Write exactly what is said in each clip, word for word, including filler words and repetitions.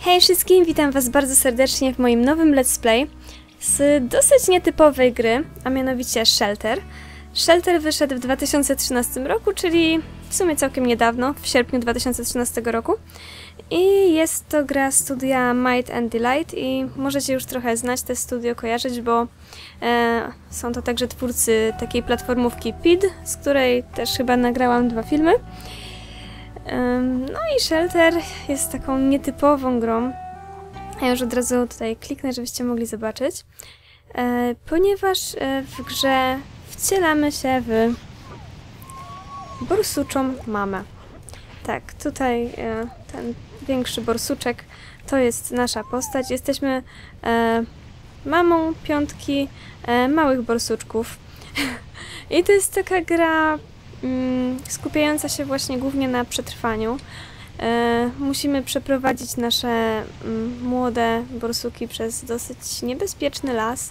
Hej wszystkim, witam was bardzo serdecznie w moim nowym let's play z dosyć nietypowej gry, a mianowicie Shelter. Shelter wyszedł w dwa tysiące trzynastym roku, czyli w sumie całkiem niedawno, w sierpniu dwa tysiące trzynastego roku. I jest to gra studia Might and Delight i możecie już trochę znać te studio, kojarzyć, bo e, są to także twórcy takiej platformówki P I D, z której też chyba nagrałam dwa filmy. No i Shelter jest taką nietypową grą. Ja już od razu tutaj kliknę, żebyście mogli zobaczyć. E, ponieważ w grze wcielamy się w borsuczą mamę. Tak, tutaj e, ten większy borsuczek to jest nasza postać. Jesteśmy e, mamą piątki e, małych borsuczków. I to jest taka gra skupiająca się właśnie głównie na przetrwaniu. E, musimy przeprowadzić nasze mm, młode borsuki przez dosyć niebezpieczny las.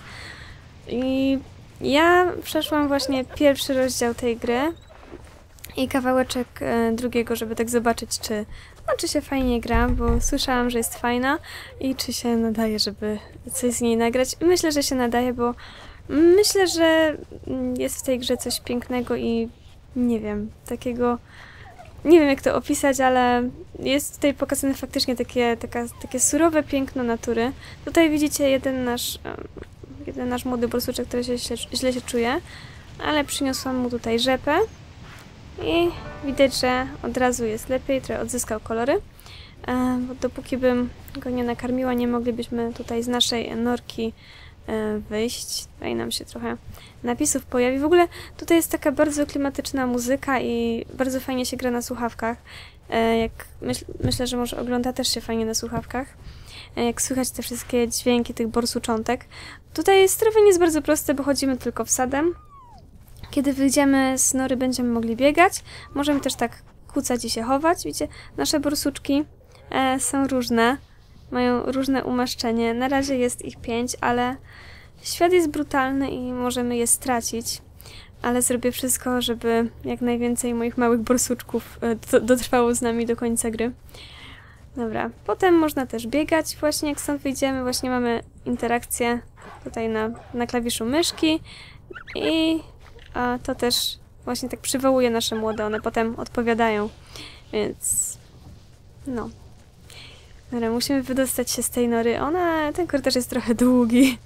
I ja przeszłam właśnie pierwszy rozdział tej gry i kawałeczek e, drugiego, żeby tak zobaczyć, czy, no, czy się fajnie gra, bo słyszałam, że jest fajna i czy się nadaje, żeby coś z niej nagrać. Myślę, że się nadaje, bo myślę, że jest w tej grze coś pięknego i nie wiem, takiego, nie wiem jak to opisać, ale jest tutaj pokazane faktycznie takie, taka, takie surowe piękno natury. Tutaj widzicie jeden nasz, jeden nasz młody borsuczek, który się źle, źle się czuje, ale przyniosłam mu tutaj rzepę i widać, że od razu jest lepiej, trochę odzyskał kolory, bo dopóki bym go nie nakarmiła, nie moglibyśmy tutaj z naszej norki wyjść. Tutaj nam się trochę napisów pojawi. W ogóle tutaj jest taka bardzo klimatyczna muzyka i bardzo fajnie się gra na słuchawkach. Jak myśl, myślę, że może ogląda też się fajnie na słuchawkach. Jak słychać te wszystkie dźwięki tych borsuczątek. Tutaj sterowanie jest bardzo proste, bo chodzimy tylko wsadem. Kiedy wyjdziemy z nory, będziemy mogli biegać. Możemy też tak kucać i się chować. Widzicie, nasze borsuczki e, są różne. Mają różne umaszczenie. Na razie jest ich pięć, ale świat jest brutalny i możemy je stracić. Ale zrobię wszystko, żeby jak najwięcej moich małych borsuczków dotrwało z nami do końca gry. Dobra, potem można też biegać właśnie jak stąd wyjdziemy. Właśnie mamy interakcję tutaj na, na klawiszu myszki i a, to też właśnie tak przywołuje nasze młode. One potem odpowiadają, więc no. Dobra, musimy wydostać się z tej nory. Ona, ten korytarz jest trochę długi,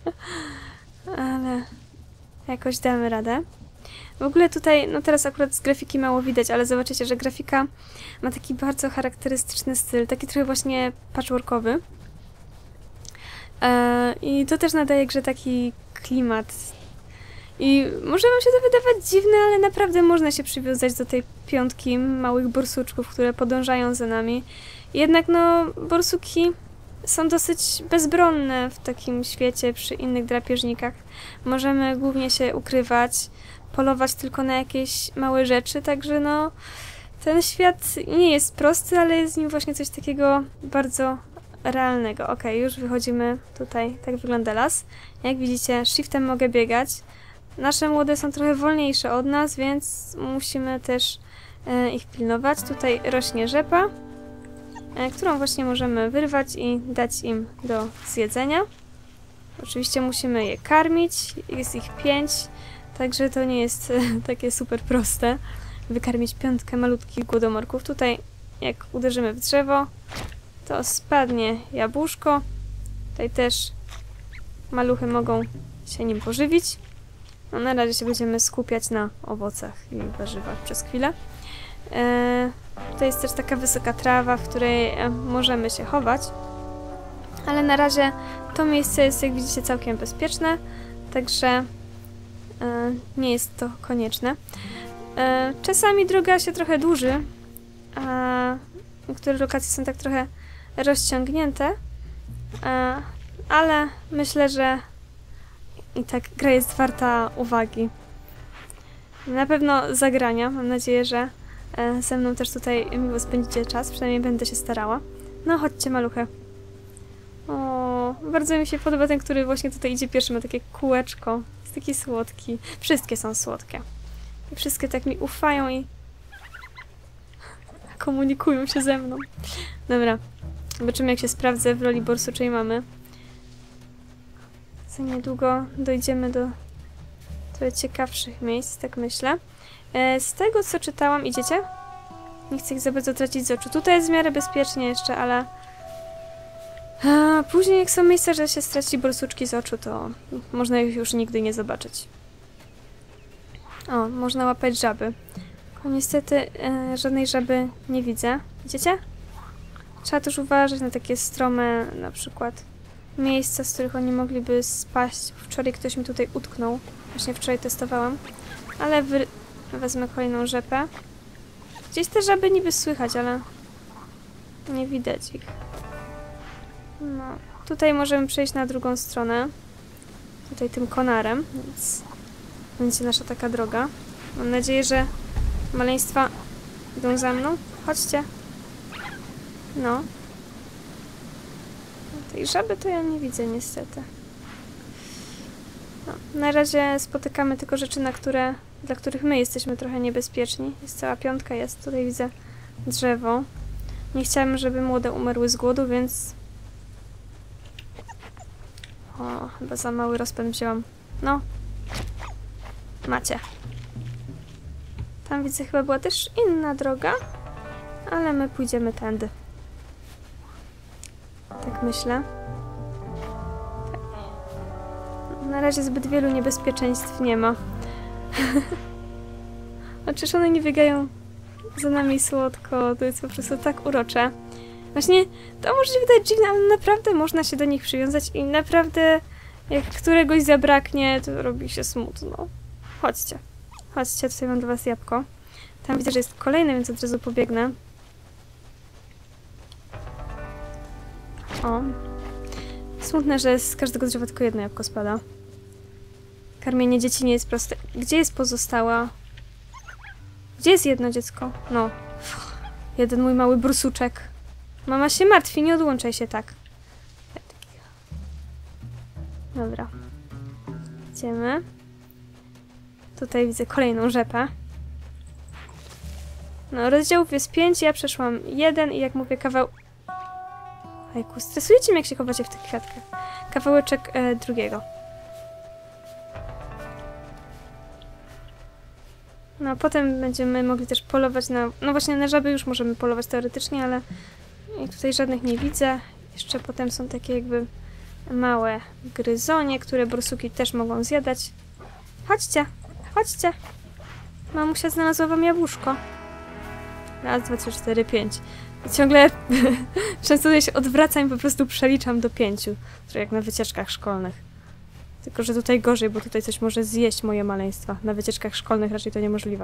ale jakoś damy radę. W ogóle tutaj, no teraz akurat z grafiki mało widać, ale zobaczycie, że grafika ma taki bardzo charakterystyczny styl, taki trochę właśnie patchworkowy. Eee, I to też nadaje grze taki klimat. I może wam się to wydawać dziwne, ale naprawdę można się przywiązać do tej piątki małych borsuczków, które podążają za nami. Jednak no, borsuki są dosyć bezbronne w takim świecie przy innych drapieżnikach. Możemy głównie się ukrywać, polować tylko na jakieś małe rzeczy, także no ten świat nie jest prosty, ale jest w nim właśnie coś takiego bardzo realnego. Ok, już wychodzimy tutaj, tak wygląda las. Jak widzicie, shiftem mogę biegać. Nasze młode są trochę wolniejsze od nas, więc musimy też e, ich pilnować. Tutaj rośnie rzepa, którą właśnie możemy wyrwać i dać im do zjedzenia. Oczywiście musimy je karmić, jest ich pięć, także to nie jest takie super proste wykarmić piątkę malutkich głodomorków. Tutaj jak uderzymy w drzewo, to spadnie jabłuszko. Tutaj też maluchy mogą się nim pożywić. No, na razie się będziemy skupiać na owocach i warzywach przez chwilę. Eee, tutaj jest też taka wysoka trawa, w której e, możemy się chować, ale na razie to miejsce jest, jak widzicie, całkiem bezpieczne, także e, nie jest to konieczne. E, czasami droga się trochę dłuży, a niektóre lokacje są tak trochę rozciągnięte, e, ale myślę, że i tak gra jest warta uwagi. Na pewno zagrania, mam nadzieję, że ze mną też tutaj miło spędzicie czas, przynajmniej będę się starała. No chodźcie, maluchy. O, bardzo mi się podoba ten, który właśnie tutaj idzie pierwszy, ma takie kółeczko. Jest taki słodki. Wszystkie są słodkie. I wszystkie tak mi ufają i komunikują się ze mną. Dobra. Zobaczymy, jak się sprawdzę w roli borsuczej mamy. Za niedługo dojdziemy do trochę ciekawszych miejsc, tak myślę. E, z tego, co czytałam, idziecie? Nie chcę ich za bardzo tracić z oczu. Tutaj jest w miarę bezpiecznie jeszcze, ale... A, później, jak są miejsca, że się straci borsuczki z oczu, to można ich już nigdy nie zobaczyć. O, można łapać żaby. Tylko niestety e, żadnej żaby nie widzę. Widzicie? Trzeba też uważać na takie strome, na przykład, miejsca, z których oni mogliby spaść. Wczoraj ktoś mi tutaj utknął. Właśnie wczoraj testowałam. Ale wy... wezmę kolejną rzepę. Gdzieś te żaby niby słychać, ale nie widać ich. No, tutaj możemy przejść na drugą stronę. Tutaj tym konarem, więc będzie nasza taka droga. Mam nadzieję, że maleństwa idą za mną. Chodźcie. No. Tej żaby to ja nie widzę niestety. No, na razie spotykamy tylko rzeczy, na które, dla których my jesteśmy trochę niebezpieczni. Jest cała piątka, jest. Tutaj widzę drzewo. Nie chciałam, żeby młode umarły z głodu, więc... O, chyba za mały rozpęd wzięłam. No. Macie. Tam widzę, chyba była też inna droga, ale my pójdziemy tędy. Tak myślę. Na razie zbyt wielu niebezpieczeństw nie ma. A czyż one nie biegają za nami słodko? To jest po prostu tak urocze. Właśnie, to może się wydać dziwne, ale naprawdę można się do nich przywiązać i naprawdę jak któregoś zabraknie, to robi się smutno. Chodźcie. Chodźcie, tutaj mam dla was jabłko. Tam widzę, że jest kolejne, więc od razu pobiegnę. O. Smutne, że z każdego drzewa tylko jedno jabłko spada. Karmienie dzieci nie jest proste. Gdzie jest pozostała? Gdzie jest jedno dziecko? No. Jeden mój mały brusuczek. Mama się martwi, nie odłączaj się tak. Dobra. Idziemy. Tutaj widzę kolejną rzepę. No, rozdziałów jest pięć, ja przeszłam jeden i jak mówię kawał... Ejku, stresujecie mnie, jak się chowacie w tych kwiatkach. Kawałeczek e, drugiego. No, potem będziemy mogli też polować na... No właśnie, na żaby już możemy polować teoretycznie, ale... I tutaj żadnych nie widzę. Jeszcze potem są takie jakby małe gryzonie, które borsuki też mogą zjadać. Chodźcie, chodźcie. Mamusia znalazła wam jabłuszko. Raz, dwa, trzy, cztery, pięć. I ciągle często tutaj się odwracam i po prostu przeliczam do pięciu. Trochę jak na wycieczkach szkolnych. Tylko, że tutaj gorzej, bo tutaj coś może zjeść moje maleństwa. Na wycieczkach szkolnych raczej to niemożliwe.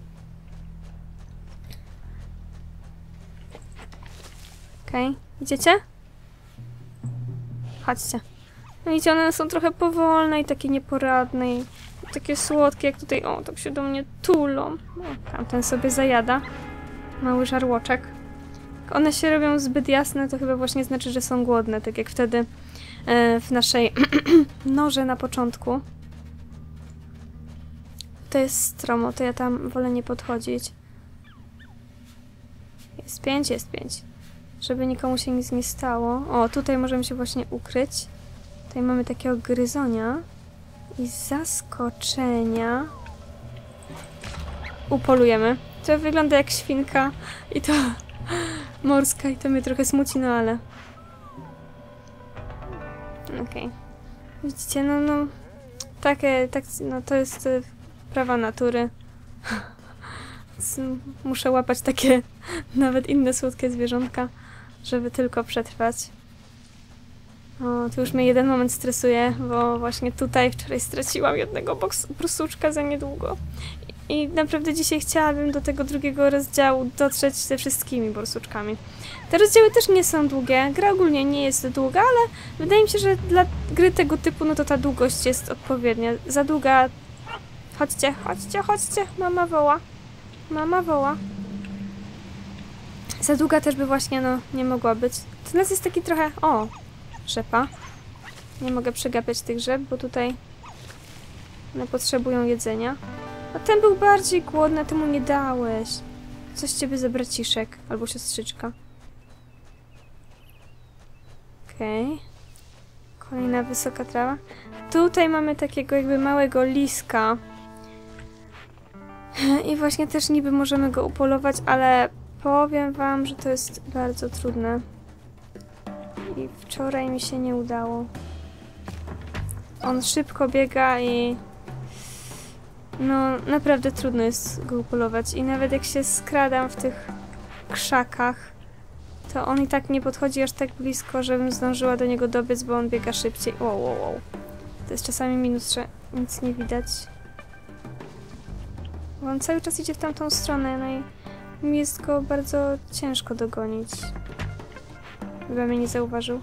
Okej, okay. Idziecie? Chodźcie. No i one są trochę powolne i takie nieporadne i takie słodkie, jak tutaj, o, tak się do mnie tulą. O, tamten sobie zajada. Mały żarłoczek. Jak one się robią zbyt jasne, to chyba właśnie znaczy, że są głodne, tak jak wtedy e, w naszej norze na początku. To jest stromo, to ja tam wolę nie podchodzić. Jest pięć, jest pięć. Żeby nikomu się nic nie stało. O, tutaj możemy się właśnie ukryć. Tutaj mamy takiego gryzonia. I z zaskoczenia upolujemy. To wygląda jak świnka i to morska i to mnie trochę smuci, no ale... Okej. Okay. Widzicie, no, no... Takie, tak, no to jest y, prawa natury. Muszę łapać takie nawet inne słodkie zwierzątka, żeby tylko przetrwać. O, tu już mnie jeden moment stresuje, bo właśnie tutaj wczoraj straciłam jednego borsuczka za niedługo. I, I naprawdę dzisiaj chciałabym do tego drugiego rozdziału dotrzeć ze wszystkimi borsuczkami. Te rozdziały też nie są długie, gra ogólnie nie jest długa, ale wydaje mi się, że dla gry tego typu, no to ta długość jest odpowiednia. Za długa... Chodźcie, chodźcie, chodźcie, mama woła. Mama woła. Za długa też by właśnie, no, nie mogła być. To nas jest taki trochę... O! Rzepa. Nie mogę przegapiać tych rzep, bo tutaj one potrzebują jedzenia. A ten był bardziej głodny, a ty mu nie dałeś. Coś ciebie za braciszek albo siostrzyczka. Okej. Okay. Kolejna wysoka trawa. Tutaj mamy takiego jakby małego liska. I właśnie też niby możemy go upolować, ale powiem wam, że to jest bardzo trudne. I wczoraj mi się nie udało. On szybko biega i... No, naprawdę trudno jest go upolować. I nawet jak się skradam w tych krzakach, to on i tak nie podchodzi aż tak blisko, żebym zdążyła do niego dobiec, bo on biega szybciej. Wow, wow, wow. To jest czasami minus, że nic nie widać. Bo on cały czas idzie w tamtą stronę, no i mi jest go bardzo ciężko dogonić. Chyba mnie nie zauważył.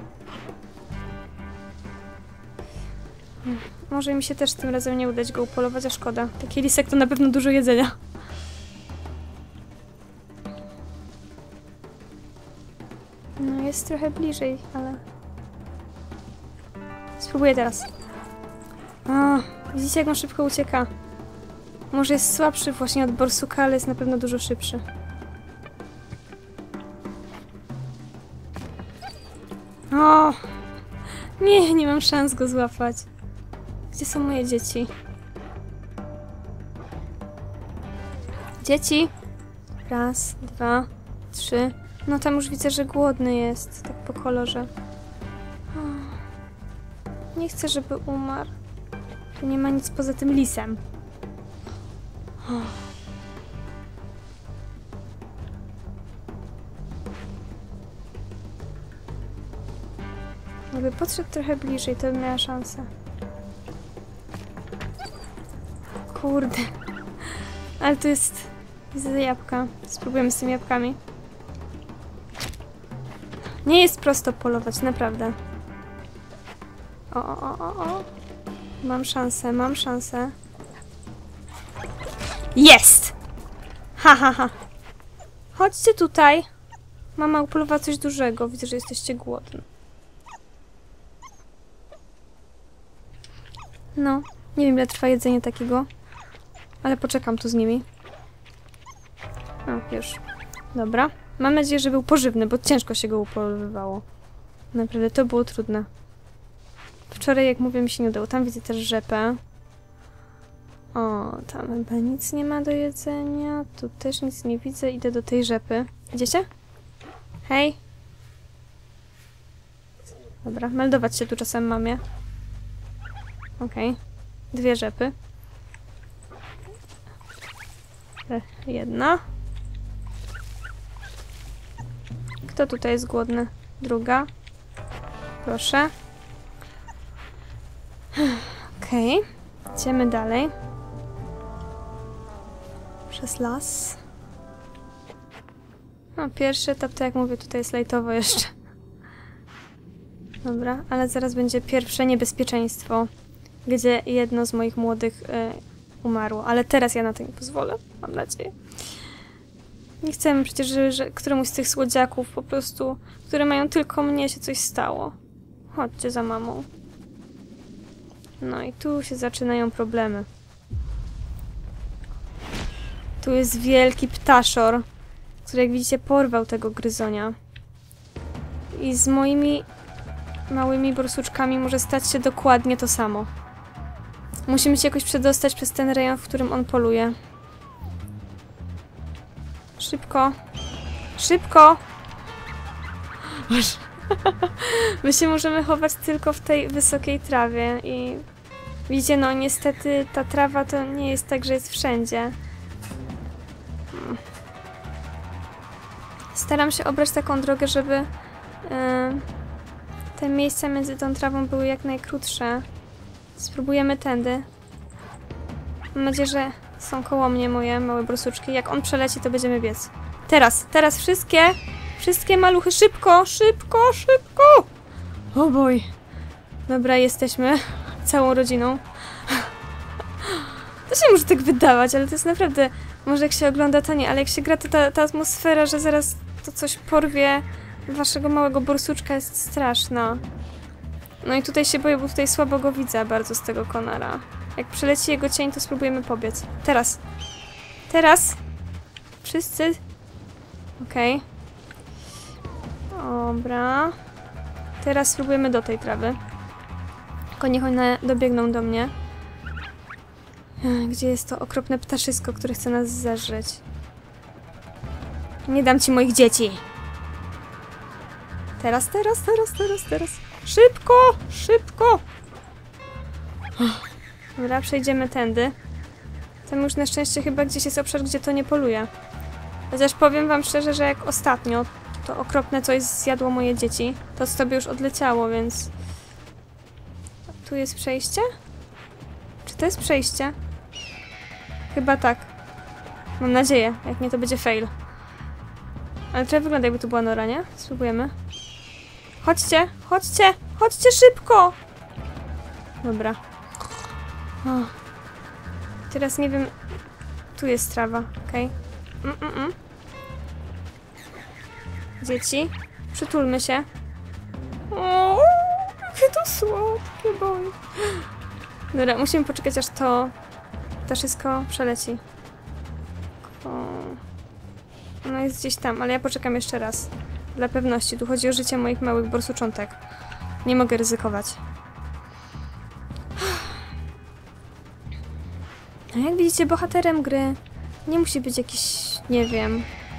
Może mi się też tym razem nie udać go upolować, a szkoda. Taki lisek to na pewno dużo jedzenia. No jest trochę bliżej, ale... Spróbuję teraz. O, widzicie jak on szybko ucieka? Może jest słabszy właśnie od borsuka, ale jest na pewno dużo szybszy. O! Nie, nie mam szans go złapać. Gdzie są moje dzieci? Dzieci! Raz, dwa, trzy. No tam już widzę, że głodny jest, tak po kolorze. O, nie chcę, żeby umarł. Tu nie ma nic poza tym lisem. O. Jakby podszedł trochę bliżej, to bym miała szansę. Kurde. Ale to jest... Widzę jabłka. Spróbujemy z tymi jabłkami. Nie jest prosto polować, naprawdę. O, o, o, o, o. Mam szansę, mam szansę. Jest! Ha, ha, ha. Chodźcie tutaj. Mama upolowała coś dużego. Widzę, że jesteście głodni. No, nie wiem ile trwa jedzenie takiego. Ale poczekam tu z nimi. O, już. Dobra. Mam nadzieję, że był pożywny, bo ciężko się go upolowywało. Naprawdę, to było trudne. Wczoraj, jak mówię, mi się nie udało. Tam widzę też rzepę. O, tam chyba nic nie ma do jedzenia. Tu też nic nie widzę. Idę do tej rzepy. Idziecie? Hej! Dobra, meldować się tu czasem mamie. Okej. Okay. Dwie rzepy. Jedna. Kto tutaj jest głodny? Druga. Proszę. Okej. Okay. Idziemy dalej. Przez las. No, pierwszy etap, to jak mówię, tutaj jest lajtowo jeszcze. Dobra, ale zaraz będzie pierwsze niebezpieczeństwo, gdzie jedno z moich młodych y, umarło. Ale teraz ja na to nie pozwolę, mam nadzieję. Nie chcemy przecież, że, że któremuś z tych słodziaków po prostu, które mają tylko mnie, się coś stało. Chodźcie za mamą. No i tu się zaczynają problemy. Tu jest wielki ptaszor, który jak widzicie porwał tego gryzonia. I z moimi małymi borsuczkami może stać się dokładnie to samo. Musimy się jakoś przedostać przez ten rejon, w którym on poluje. Szybko. Szybko! My się możemy chować tylko w tej wysokiej trawie i widzicie, no niestety ta trawa to nie jest tak, że jest wszędzie. Staram się obrać taką drogę, żeby yy, te miejsca między tą trawą były jak najkrótsze. Spróbujemy tędy. Mam nadzieję, że są koło mnie moje małe borsuczki. Jak on przeleci, to będziemy biec. Teraz, teraz wszystkie, wszystkie maluchy, szybko, szybko, szybko! O boj. Dobra, jesteśmy całą rodziną. To się może tak wydawać, ale to jest naprawdę... Może jak się ogląda, to nie, ale jak się gra, to ta, ta atmosfera, że zaraz to coś porwie waszego małego borsuczka jest straszna. No i tutaj się boję, bo tutaj słabo go widzę bardzo z tego konara. Jak przeleci jego cień, to spróbujemy pobiec. Teraz. Teraz. Wszyscy. Okej. Okay. Dobra. Teraz spróbujemy do tej trawy. Tylko niech one dobiegną do mnie. Gdzie jest to okropne ptaszysko, które chce nas zeżreć? Nie dam ci moich dzieci! Teraz, teraz, teraz, teraz, teraz. Szybko! Szybko! Dobra, przejdziemy tędy. Tam już na szczęście chyba gdzieś jest obszar, gdzie to nie poluje. Chociaż powiem wam szczerze, że jak ostatnio to okropne coś zjadło moje dzieci, to z tobie już odleciało, więc... Tu jest przejście? Czy to jest przejście? Chyba tak. Mam nadzieję, jak nie to będzie fail. Ale trochę wygląda, jakby tu była nora, nie? Spróbujemy. Chodźcie, chodźcie, chodźcie szybko! Dobra. O. Teraz nie wiem... Tu jest trawa, okej. Okay. Mm, mm, mm. Dzieci, przytulmy się. O, jakie to słodkie, boję. Dobra, musimy poczekać, aż to ptaszysko przeleci. O. Ono jest gdzieś tam, ale ja poczekam jeszcze raz. Dla pewności, tu chodzi o życie moich małych borsuczątek. Nie mogę ryzykować. A jak widzicie, bohaterem gry nie musi być jakiś, nie wiem...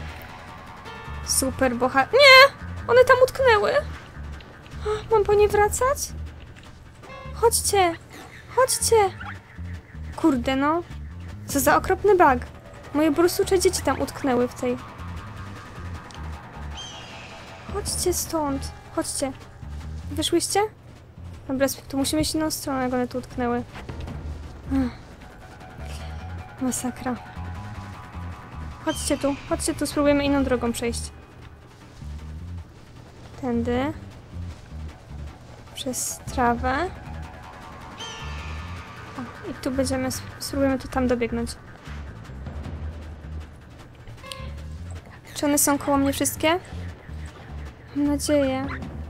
Super bohater... Nie! One tam utknęły! Mam po nie wracać? Chodźcie! Chodźcie! Kurde no. Co za okropny bug. Moje borsucze dzieci tam utknęły w tej... Chodźcie stąd. Chodźcie. Wyszłyście? Dobra, tu musimy iść inną stronę, jak one tu utknęły. Masakra. Chodźcie tu, chodźcie tu, spróbujemy inną drogą przejść. Tędy. Przez trawę. O, i tu będziemy, spróbujemy tu tam dobiegnąć. Czy one są koło mnie wszystkie? Mam nadzieję.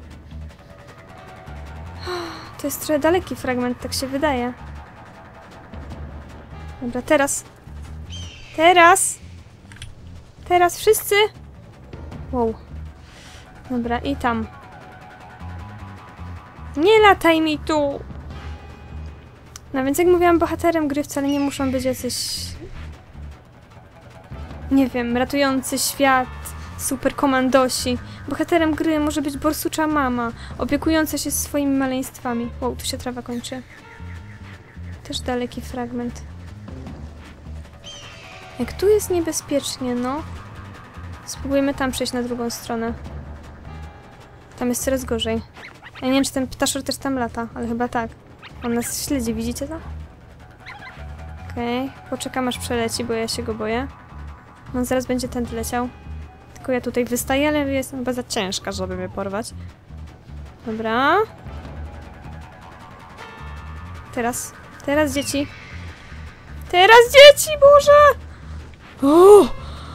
To jest trochę daleki fragment, tak się wydaje. Dobra, teraz. Teraz! Teraz wszyscy! Wow. Dobra, i tam. Nie lataj mi tu! No więc jak mówiłam, bohaterem gry wcale nie muszą być jacyś... Nie wiem, ratujący świat, super komandosi. Bohaterem gry może być borsucza mama, opiekująca się swoimi maleństwami. Wow, tu się trawa kończy. Też daleki fragment. Jak tu jest niebezpiecznie, no. Spróbujemy tam przejść na drugą stronę. Tam jest coraz gorzej. Ja nie wiem, czy ten ptaszor też tam lata, ale chyba tak. On nas śledzi, widzicie to? Okej, okay. Poczekam aż przeleci, bo ja się go boję. On zaraz będzie tędy leciał. Tylko ja tutaj wystaję, ale jestem chyba za ciężka, żeby mnie porwać. Dobra. Teraz. Teraz dzieci. Teraz dzieci, Boże! O!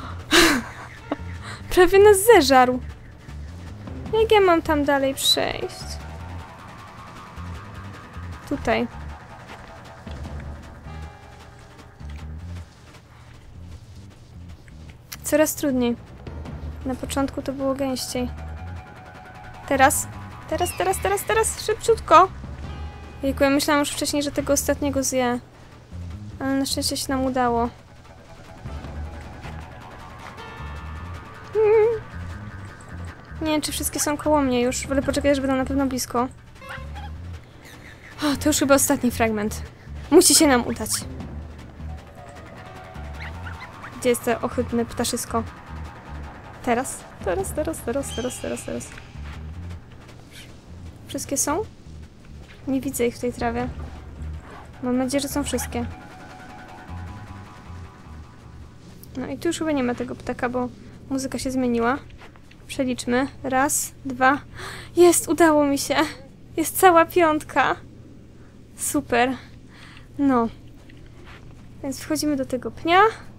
Prawie nas zeżarł. Jak ja mam tam dalej przejść? Tutaj. Coraz trudniej. Na początku to było gęściej. Teraz. Teraz, teraz, teraz, teraz. Szybciutko. Jejku, ja myślałam już wcześniej, że tego ostatniego zje. Ale na szczęście się nam udało. Hmm. Nie wiem, czy wszystkie są koło mnie już. Wolę poczekać, aż będą na pewno blisko. O, to już chyba ostatni fragment. Musi się nam udać. Gdzie jest to ohydne ptaszysko? Teraz? Teraz, teraz, teraz, teraz, teraz, teraz. Wszystkie są? Nie widzę ich w tej trawie. Mam nadzieję, że są wszystkie. No i tu już chyba nie ma tego ptaka, bo muzyka się zmieniła. Przeliczmy. Raz, dwa. Jest! Udało mi się! Jest cała piątka! Super. No. Więc wchodzimy do tego pnia.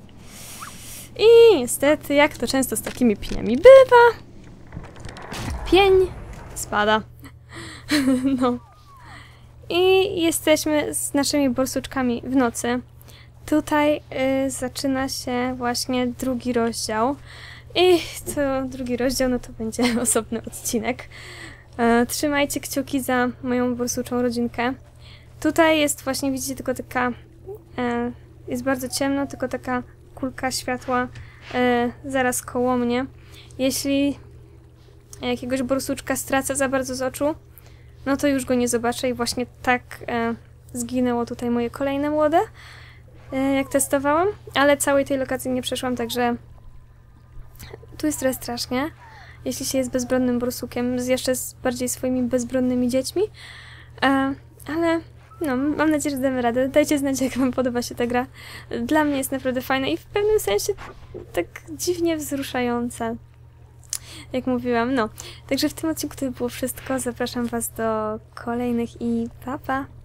I niestety, jak to często z takimi pniami bywa, pień spada. No. I jesteśmy z naszymi borsuczkami w nocy. Tutaj y, zaczyna się właśnie drugi rozdział. I to drugi rozdział, no to będzie osobny odcinek. E, trzymajcie kciuki za moją borsuczą rodzinkę. Tutaj jest właśnie, widzicie, tylko taka... E, jest bardzo ciemno, tylko taka kulka światła e, zaraz koło mnie. Jeśli jakiegoś borsuczka stracę za bardzo z oczu, no to już go nie zobaczę i właśnie tak e, zginęło tutaj moje kolejne młode, e, jak testowałam, ale całej tej lokacji nie przeszłam, także tu jest trochę strasznie, jeśli się jest bezbronnym borsukiem, z jeszcze z bardziej swoimi bezbronnymi dziećmi, e, ale no, mam nadzieję, że damy radę. Dajcie znać, jak wam podoba się ta gra. Dla mnie jest naprawdę fajna i w pewnym sensie tak dziwnie wzruszająca. Jak mówiłam, no. Także w tym odcinku to było wszystko. Zapraszam was do kolejnych i pa pa!